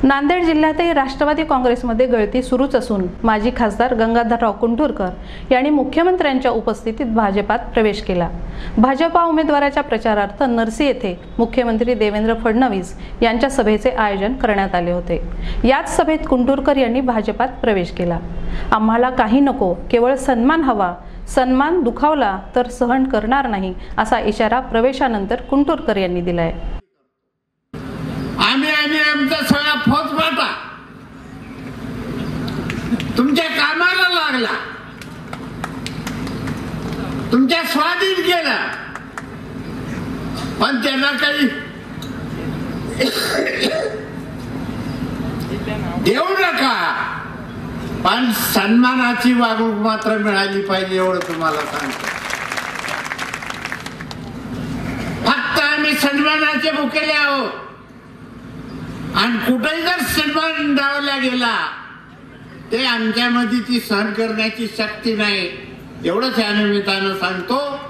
नांदेड जिल्ह्यातही राष्ट्रवादी काँग्रेसमध्ये गळती सुरूच असून माजी खासदार गंगाधरराव कुंटुरकर यांनी मुख्यमंत्र्यांच्या उपस्थितीत भाजपात प्रवेश केला। भाजपा उमेदवाराच्या प्रचारार्थ नरसी येथे मुख्यमंत्री देवेंद्र फडणवीस यांच्या सभेचे आयोजन करण्यात आले होते। याच सभेत कुंटुरकर यांनी भाजपात प्रवेश केला। आम्हाला काही नको, केवळ सन्मान हवा, सन्मान दुखावला तर सहन करणार नाही, असा इशारा प्रवेशानंतर कुंटुरकर यांनी दिलाय। आम्ही आमचा सगळा फौजफाटा तुमच्या कामाला लागला, तुमच्या स्वाधीन केला, पण त्यांना काही देऊ नका, पण सन्मानाची वागणूक मात्र मिळाली पाहिजे एवढं तुम्हाला सांगतो। फक्त आम्ही सन्मानाचे भुकेले आहोत आणि कुठेही जर सन्मान डावला गेला ते आमच्यामध्ये ती सहन करण्याची शक्ती नाही, एवढंच या निमित्तानं सांगतो।